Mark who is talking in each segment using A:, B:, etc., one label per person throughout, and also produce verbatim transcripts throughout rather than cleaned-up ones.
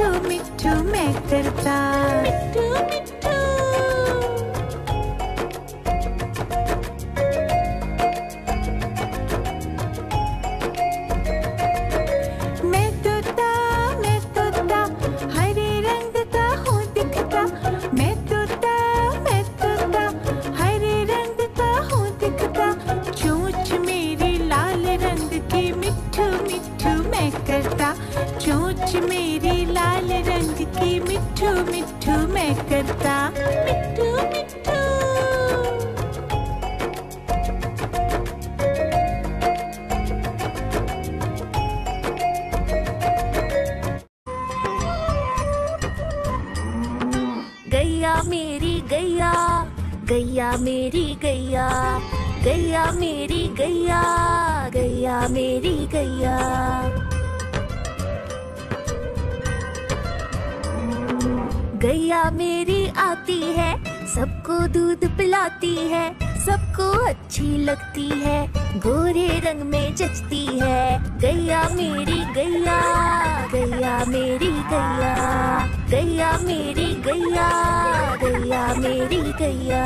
A: मिट्ठू मिट्ठू मैं करता। मिट्ठू मिट्ठू मैं तोता मैं तोता हरे रंग का हूँ दिखता। मैं तोता मैं तोता हरे रंग का हूँ दिखता। चोंच मेरी लाल रंग की मिट्ठू मिट्ठू मैं करता। चोंच मेरी लाल रंग की मिट्ठू मिट्ठू मैं करता। मिट्ठू मिट्ठू
B: गैया मेरी गैया गैया मेरी गैया गैया मेरी गैया गैया मेरी गैया। गैया मेरी आती है सबको दूध पिलाती है। सबको अच्छी लगती है गोरे रंग में जचती है। गैया मेरी गैया गैया मेरी गैया गैया मेरी गैया गैया मेरी गैया।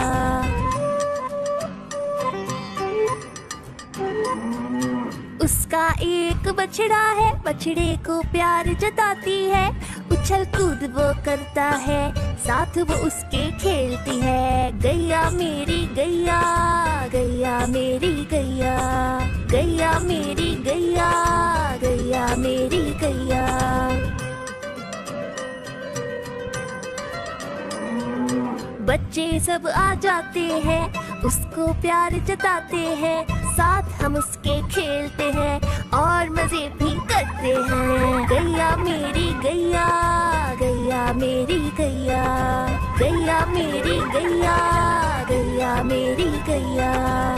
B: उसका एक बछड़ा है बछड़े को प्यार जताती है। उछल कूद वो करता है साथ वो उसके खेलती है। गैया मेरी गैया गैया मेरी गैया गैया मेरी गैया गैया मेरी गैया। बच्चे सब आ जाते हैं उसको प्यार जताते हैं। साथ हम उसके खेलते हैं और मजे भी करते हैं। गैया मेरी गैया गैया मेरी गैया गैया मेरी गैया गैया मेरी गैया।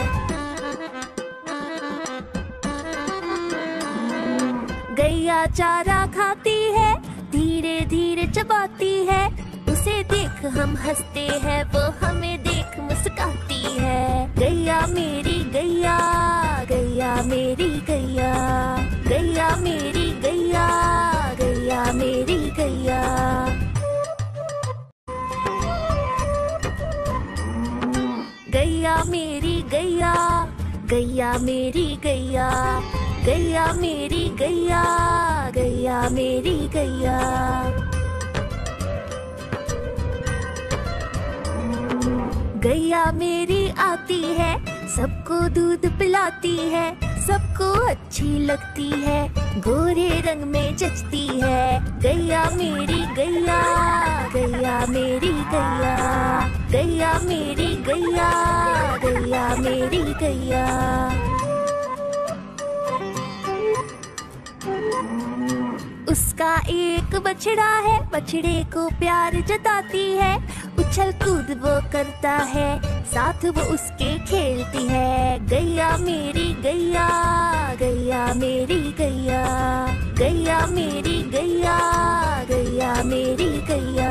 B: गैया चारा खाती है धीरे धीरे चबाती है। उसे देख हम हंसते हैं वो हमें देख मुस्काती है। गैया मेरी गैया गैया मेरी गैया गैया मेरी गैया गैया मेरी गैया। गैया मेरी गैया गैया मेरी गैया गैया मेरी गैया गैया मेरी गैया। गैया मेरी आती है सबको दूध पिलाती है। सबको अच्छी लगती है गोरे रंग में जचती है। गैया मेरी गैया गैया मेरी गैया गैया मेरी गैया गैया मेरी गैया। उसका एक बछड़ा है बछड़े को प्यार जताती है। उछल कूद वो करता है साथ वो उसके खेलती है। गैया मेरी गैया गैया मेरी गैया गैया मेरी गैया गैया मेरी गैया।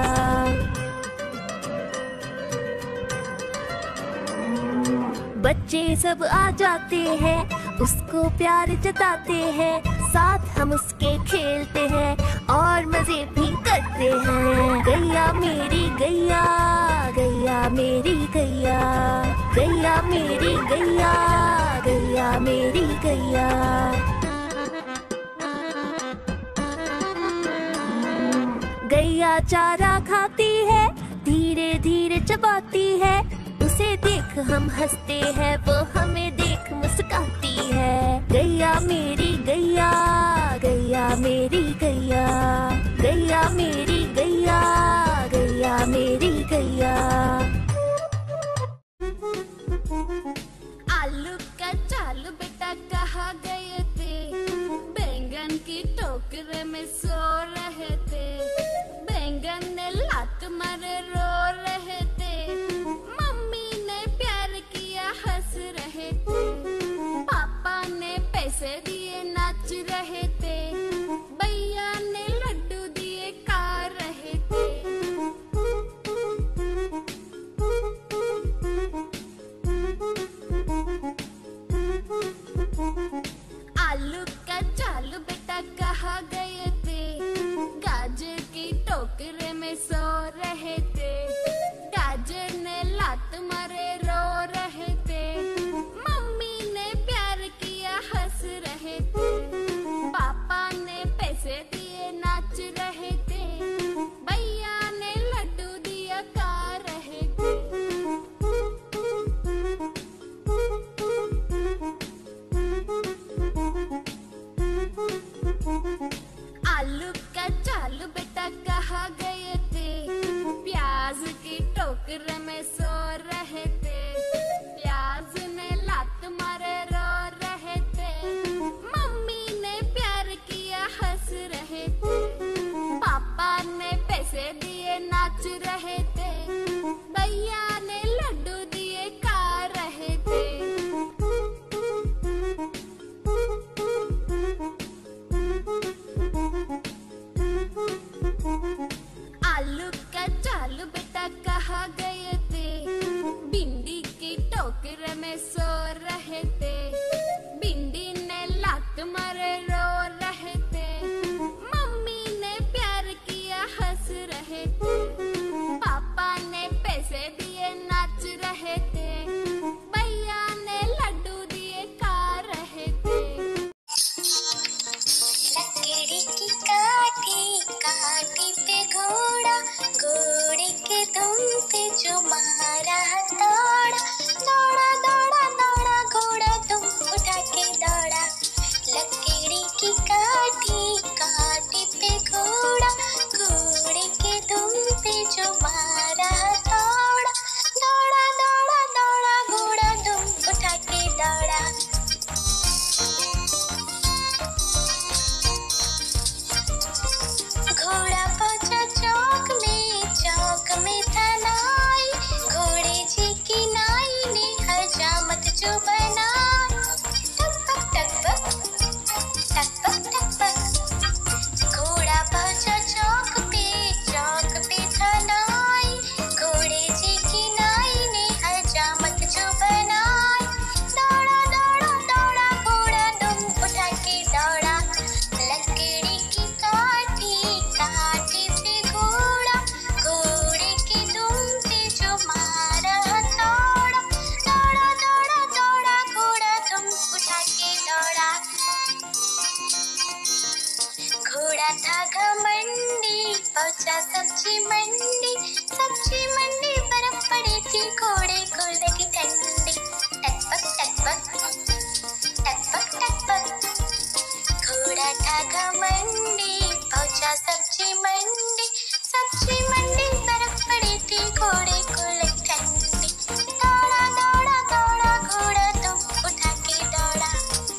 B: बच्चे सब आ जाते हैं उसको प्यार जताते हैं। साथ हम उसके खेलते हैं और मजे भी करते हैं। गैया मेरी गैया गैया मेरी गैया गैया मेरी गैया गैया मेरी गैया। गैया चारा खाती है धीरे धीरे चबाती है। उसे देख हम हंसते हैं वो हमें देख मुस्काती है। गैया मेरी गैया गैया मेरी गैया गैया मेरी गैया गैया मेरी गैया।
C: आलू का चालू बेटा कहाँ गए थे? बैंगन की टोकरे में सो रहे थे। बैंगन ने लात मारे रो रहे थे। मम्मी ने प्यार किया हंस रहे थे। पापा ने पैसे दिए नाच रहे थे। भैया ने लड्डू दिए खा रहे टोकरे में सो रहे थे, प्याज ने लात मारे रो रहे थे, मम्मी ने प्यार किया हंस रहे थे, पापा ने पैसे दिए नाच रहे थे, भैया ने लड्डू दिए खा रहे थे। आलू का चालू बेटा कहाँ गए थे, भिंडी की टोकरे में सो रहे थे, भिंडी ने लात मारे रो रहे थे, मम्मी ने प्यार किया हंस रहे थे, पापा ने पैसे दिए नाच रहे थे, भैया ने लड्डू दिए खा रहे थे।
D: लकड़ी की काठी काठी पे घोड़ा, घोड़े के दुम पे जो मारा दौड़ा, दौड़ा दौड़ा दौड़ा घोड़ा दुम उठा के दौड़ा। लकड़ी की काठी काठी पे घोड़ा, घोड़े के दुम पे जो मारा दौड़ा, दौड़ा दौड़ा दौड़ा घोड़ा दुम उठा के दौड़ा। घोड़ा पहुंचा चौक में, चौक में था नाई, घोड़े जी की नाई ने हजामत जो बनाई। टक टक टक टक टक टक टक। घोड़ा पहुंचा चौक पे, चौक पे था नाई, घोड़े जी की नाई ने हजामत जो बनाई। दौड़ा दौड़ा दौड़ा घोड़ा दुम उठा के दौड़ा। लकड़ी की काठी काठी पे घोड़ा, घोड़े के दुम पे जो मारा दौड़ा, दौड़ा दौड़ा दौड़ा घोड़ा दुम उठा के दौड़ा। घोड़ा था घमंडी, पहुंचा सब्जी मंडी, सब्जी मंडी बर्फ पड़ी थी, घोड़े को लगी ठंडी। टकपक टकपक टकपक टकपक। घोड़ा था घमंडी, पहुंचा सब्जी मंडी, सब्जी मंडी बर्फ पड़ी थी, घोड़े को लगी ठंडी। दौड़ा दौड़ा दौड़ा घोड़ा दुम उठा के दौड़ा।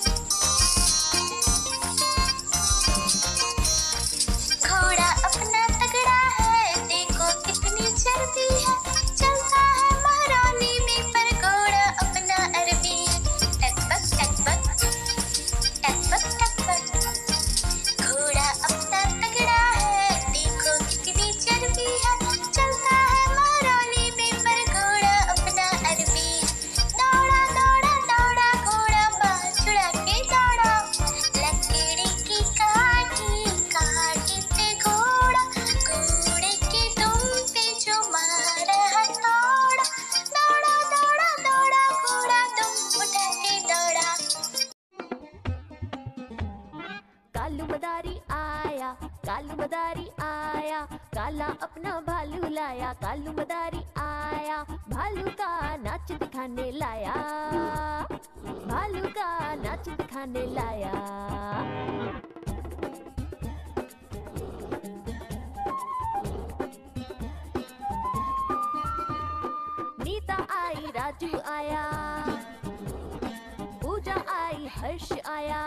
D: घोड़ा अपना तगड़ा है, देखो कितनी चर्बी है, चलता है महारानी में पर घोड़ा अपना अरबी है। टकपक टकपक टकपक टकपक। घोड़ा अपना तगड़ा है, देखो कितनी चर्बी है, चलता है महारानी में पर घोड़ा अपना अरबी है। दौड़ा दौड़ा दौड़ा घोड़ा बाँह छुड़ा के दौड़ा। लकड़ी की काठी काठी पे घोड़ा, घोड़े के दुम पे जो मारा दौड़ा, दौड़ा दौड़ा दौड़ा घोड़ा दुम उठा के दौड़ा।
B: कालू मदारी आया, कालू मदारी आया, काला अपना भालू लाया, कालू मदारी आया, भालू का नाच दिखाने लाया, भालू का नाच दिखाने लाया। नीता आई, राजू आया, पूजा आई, हर्ष आया,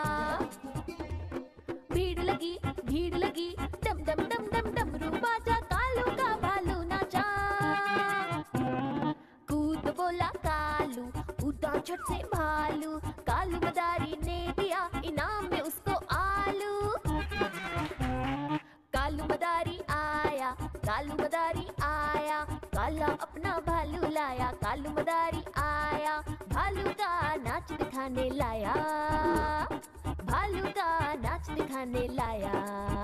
B: भीड़ लगी भीड़ लगी, डम डम डम डम डमरू बाजा, कालू का भालू नाचा। कूद बोला कालू, कूदा झट से भालू, कालू मदारी ने दिया इनाम में उसको आलू। कालू मदारी आया, कालू मदारी आया, काला अपना भालू लाया, कालू मदारी आया, भालू का नाच दिखाने लाया, भालू का नाच दिखाने लाया।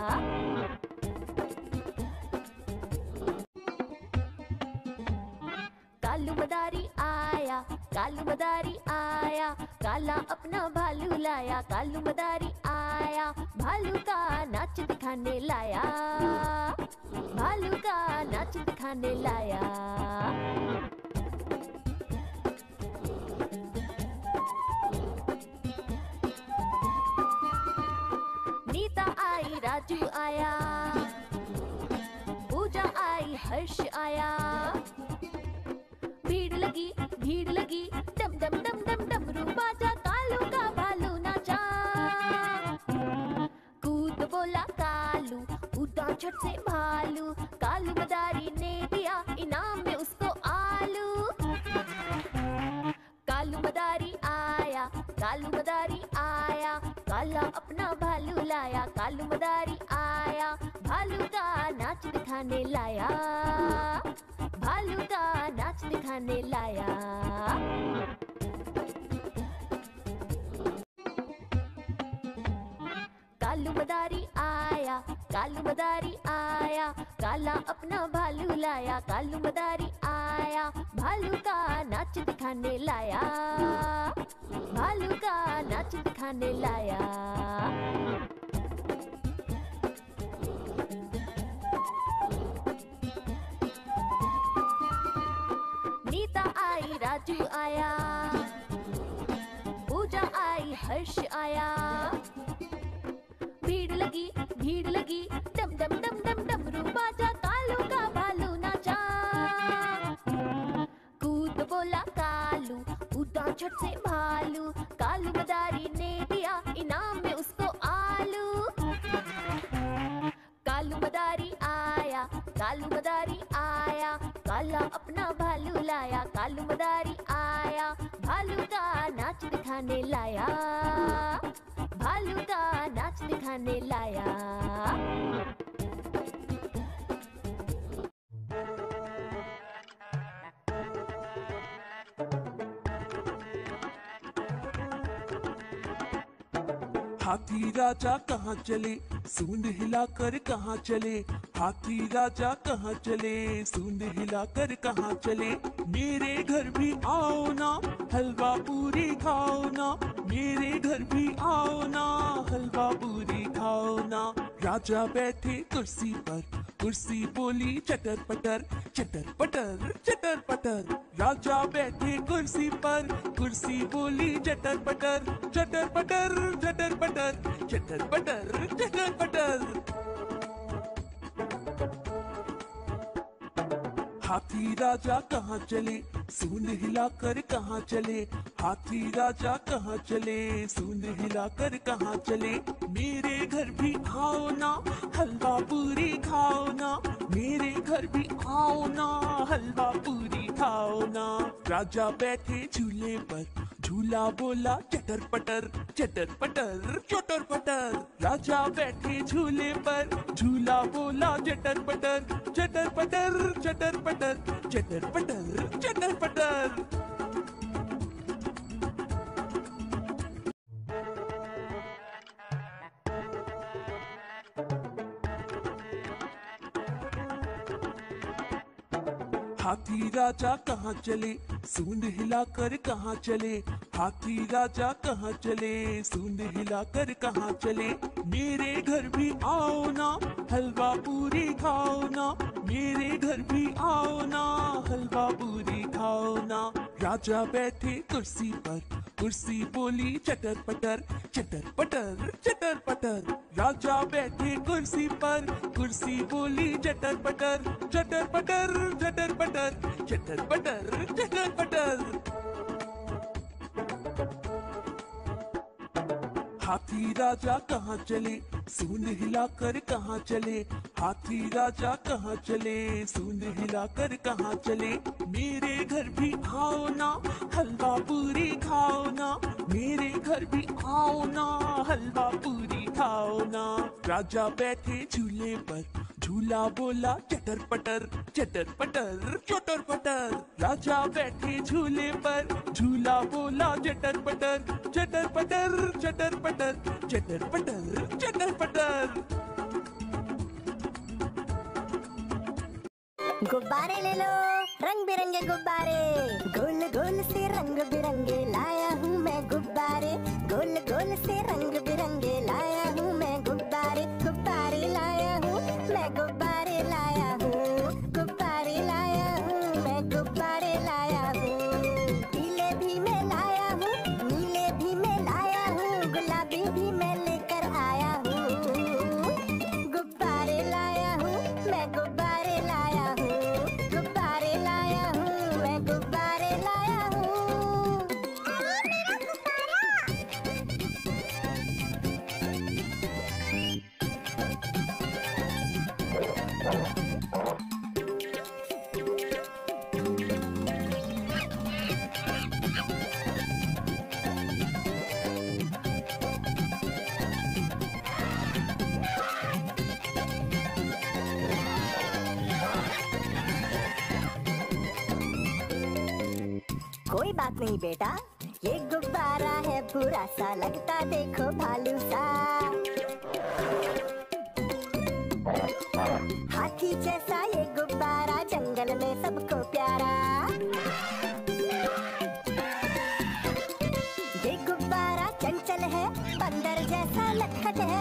B: कालू मदारी आया, कालू मदारी आया, काला अपना भालू लाया, कालू मदारी आया, भालू का नाच दिखाने लाया, भालू का नाच दिखाने लाया। नीता आई, राजू आया, पूजा आई, हर्ष आया, लगी भीड़ लगी, डम डम डम डम डमरू बाजा, कालू का भालू नाचा। कूद बोला कालू, कूदा झट से भालू, कालू मदारी ने दिया इनाम में उसको आलू। कालू मदारी आया, कालू मदारी आया, काला अपना भालू लाया, कालू मदारी आया, भालू का नाच दिखाने लाया, भालू का नाच दिखाने लाया। कालू मदारी आया, कालू मदारी आया, काला अपना भालू लाया, कालू मदारी आया, भालू का नाच दिखाने लाया, भालू का नाच दिखाने लाया। नीता आई, राजू आया, पूजा आई, हर्ष आया। भीड़ लगी भीड़ लगी, डम डम डम डम डमरू बाजा, कालू का भालू नाचा। कूद बोला कालू, कूदा झट से भालू, कालू मदारी ने दिया इनाम में उसको आलू। कालू मदारी आया, कालू मदारी आया, काला अपना भालू लाया, कालू मदारी आया, भालू का नाच दिखाने लाया, भालू का नाच दिखाने लाया।
E: हाथी राजा कहाँ चले, सूंड हिलाकर कहाँ चले, हाथी राजा कहाँ चले, सूंड हिलाकर कहाँ चले। मेरे घर भी आओ ना, हलवा पूरी खाओ ना, मेरे घर भी आओ ना, हलवा पूरी खाओ ना। राजा बैठे कुर्सी पर, कुर्सी बोली चटर पटर, चटर पटर चटर पटर। राजा बैठे कुर्सी पर, कुर्सी बोली चटर पटर, चटर पटर चटर पटर, चटर पटर चटर पटर। हाथी राजा कहाँ चले, सूंड हिलाकर कहाँ चले, हाथी राजा कहाँ चले, सूंड हिलाकर कहाँ चले। मेरे घर भी आओ ना, हलवा पूरी खाओ ना, मेरे घर भी आओ ना, हलवा पूरी खाओ ना। राजा बैठे झूले पर, झूला बोला चटर पटर, चटर पटर चटर पटर। राजा बैठे झूले पर, झूला बोला चटर पटर, चटर पटर चटर पटर, चटर पटर चटर पटर। हाथी राजा कहाँ चले, सूंड हिलाकर कहाँ चले, हाथी राजा कहाँ चले, सूंड हिलाकर कहाँ चले। मेरे घर भी आओ ना, हलवा पूरी खाओ ना, मेरे घर भी आओ ना, हलवा पूरी खाओ ना। राजा बैठे कुर्सी पर, कुर्सी बोली चटर पटर, चटर पटर चटर पटर। राजा बैठे कुर्सी पर, कुर्सी बोली चटर पटर, चटर पटर चटर पटर, चटर पटर चटर पटर। हाथी राजा कहाँ चले, सूंड हिलाकर कहाँ चले, हाथी राजा कहाँ चले, सूंड हिलाकर कहाँ चले। मेरे घर भी आओ ना, हलवा पूरी खाओ ना, मेरे घर भी आओ ना, हलवा पूरी खाओ ना। राजा बैठे झूले पर, झूला बोला चटर पटर, चटर पटर चटर पटर। राजा बैठे झूले पर, झूला बोला चटर पटर, चटर पटर चटर पटर, चटर पटर चटर पटर।
F: गुब्बारे ले लो, रंग बिरंगे गुब्बारे, गोल गोल से रंग बिरंगे लाया हूँ मैं गुब्बारे, गोल गोल से रंग बिरंगे लाया हूँ मैं गुब्बारे, गुब्बारे लाया हूँ मैं, गुब्बारे लाया हूँ, गुब्बारे लाया हूँ मैं, गुब्बारे लाया हूँ। पीले भी मैं लाया हूँ, नीले भी मैं लाया हूँ, गुलाबी भी मैं लेकर आया हूँ। गुब्बारे लाया हूँ मैं, गुब्बारे लाया हूँ, गुब्बारे लाया हूँ मैं, गुब्बारे कोई बात नहीं बेटा, ये गुब्बारा है बुरा सा, लगता देखो भालू सा। हाथी जैसा ये गुब्बारा, जंगल में सबको प्यारा। ये गुब्बारा चंचल है, बंदर जैसा लटखट है।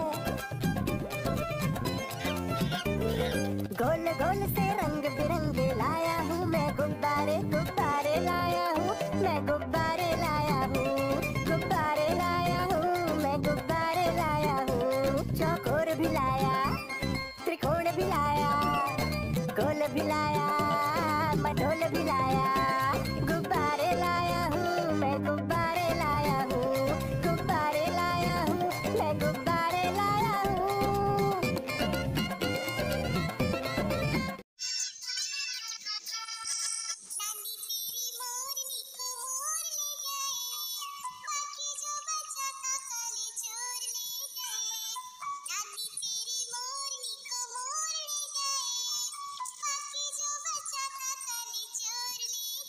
F: गोल गोल से रंग बिरंगे लाया हूँ मैं गुब्बारे, गुब्बारे लाया हूँ मैं, गुब्बारे लाया हूँ, गुब्बारे लाया हूँ मैं, गुब्बारे लाया हूँ। चौकोर भी लाया, त्रिकोण भी लाया, गोल भी लाया, मटोल भी लाया। गुब्बारे लाया हूँ मैं, गुब्बारे लाया हूँ, गुब्बारे लाया हूँ मैं, गुब्बारे लाया हूँ।
D: नानी तेरी मोरनी को मोर ले गए, बाकी जो बचा था काली चोर ले गए। नानी तेरी मोरनी को मोर ले गए, बाकी जो बचा था काली चोर ले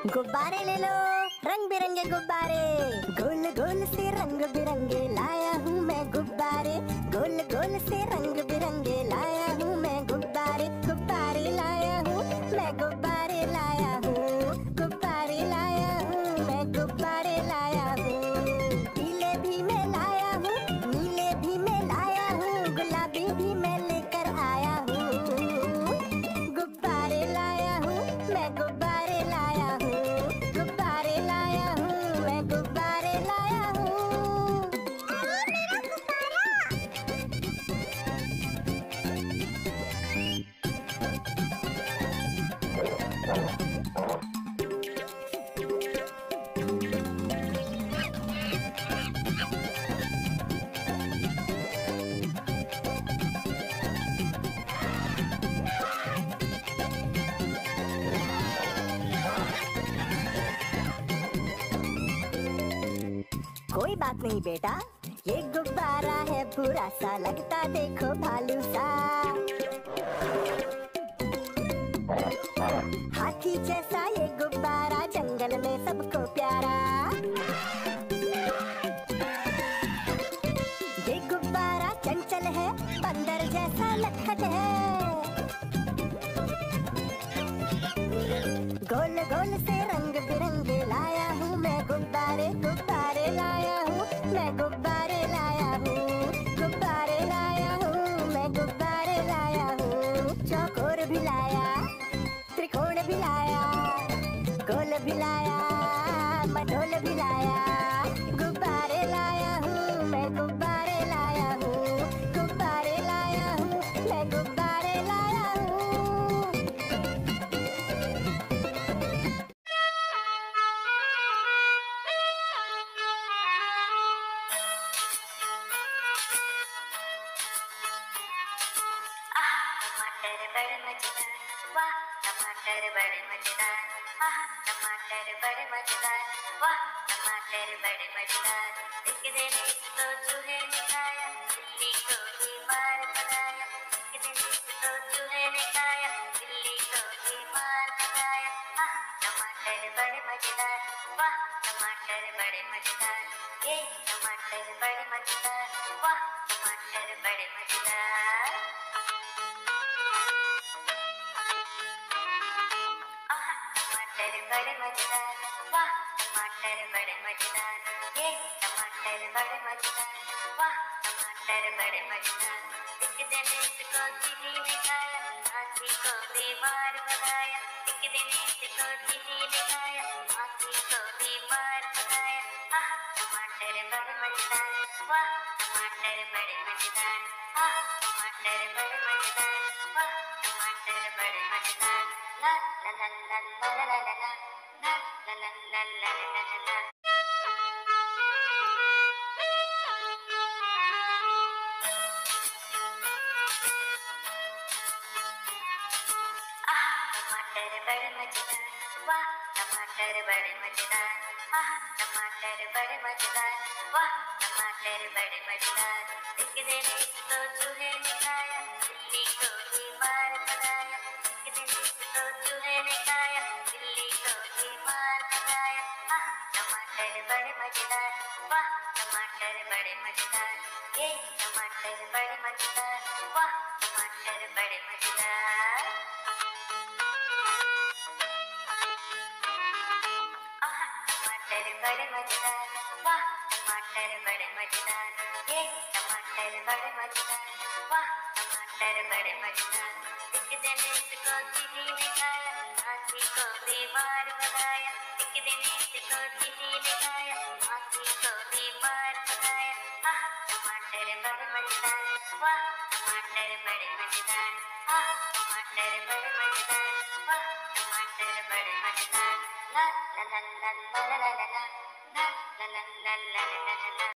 F: गुब्बारे ले लो, रंग बिरंगे गुब्बारे। गोल गोल से रंग बिरंगे लाया हूँ मैं गुब्बारे। गोल गोल से रंग बिरंगे लाया हूँ मैं गुब्बारे। गुब्बारे लाया हूँ मैं, गुब्बारे लाया हूँ, गुब्बारे लाया हूँ मैं, गुब्बारे लाया हूँ। पीले भी मैं लाया हूँ, नीले भी मैं लाया हूँ, गुलाबी भी मैं लेकर आया हूँ। गुब्बारे लाया हूँ मैं, गुब्बारे लाया हूँ, गुब्बारे लाया हूँ मैं, गुब्बारे लाया हूँ। मेरा गुब्बारा। कोई बात नहीं बेटा, ये गुब्बारा है बुरा सा, लगता देखो भालू सा। हाथी जैसा ये गुब्बारा, जंगल में सबको प्यारा। ये गुब्बारा चंचल है, बंदर जैसा लटखट है। गोल गोल से रंग बिरंगे लाया हूँ मैं गुब्बारे। गुब्बारे लाया हूँ मैं, गुब्बारे लाया हूँ, गुब्बारे लाया हूँ मैं, गुब्बारे लाया हूँ। चौकोर भी लाया, त्रिकोण भी लाया, गोल भी लाया, मटोल भी लाया। गुब्बारे लाया हूँ मैं, गुब्बारे लाया हूँ, गुब्बारे लाया हूँ मैं, गुब्बारे लाया हूँ।
D: टमाटर बड़े मजेदार, वाह टमाटर बड़े मजेदार। आह टमाटर बड़े मजेदार, वाह टमाटर बड़े मजेदार। एक दिन इसको चूहे ने खाया, बिल्ली को बीमार बनाया। एक दिन इसको चूहे ने खाया, बिल्ली को बीमार बनाया। आह टमाटर बड़े मजेदार, वाह टमाटर बड़े मजेदार। ये टमाटर बड़े मजेदार, वाह टमाटर बड़े मजेदार। टमाटर बड़े मजेदार, वाह टमाटर बड़े मजेदार। ये टमाटर बड़े मजेदार, वाह टमाटर बड़े मजेदार। एक दिन इसको चीनी ने खाया, हाथी को बीमार बनाया। एक दिन इसको चीनी ने खाया, हाथी को बीमार बनाया। आह टमाटर बड़े मजेदार, वाह टमाटर बड़े मजेदार। आह टमाटर बड़े मजेदार, वाह टमाटर बड़े मजेदार। ला ला ला ला ला ला ला ला ला ला ला ला ला ला ला। आह टमाटर बड़े मजेदार, वाह टमाटर बड़े मजेदार। आह टमाटर बड़े मजेदार, वाह टमाटर बड़े मजेदार। एक दिन इसको चूहे ने खाया, बिल्ली को बीमार बनाया। एक दिन इसको चूहे ने खाया, बिल्ली को बीमार बनाया। आह टमाटर बड़े मजेदार, वाह टमाटर बड़े मजेदार। ये टमाटर बड़े मजेदार, वाह टमाटर बड़े मजेदार। आह टमाटर बड़े मजेदार, वाह टमाटर बड़े मजेदार। ये टमाटर बड़े मजेदार, वाह टमाटर बड़े मजेदार। एक दिन इसको चीनी ने खाया, हाथी को बीमार बनाया। एक दिन इसको चीनी ने खाया, हाथी को बीमार बनाया। आह टमाटर बड़े मजेदार, वाह टमाटर बड़े मजेदार। आह टमाटर बड़े मजेदार, वाह टमाटर बड़े मजेदार। ला ला ला ला ला ला ला ला ला ला ला ला ला ला ला ला।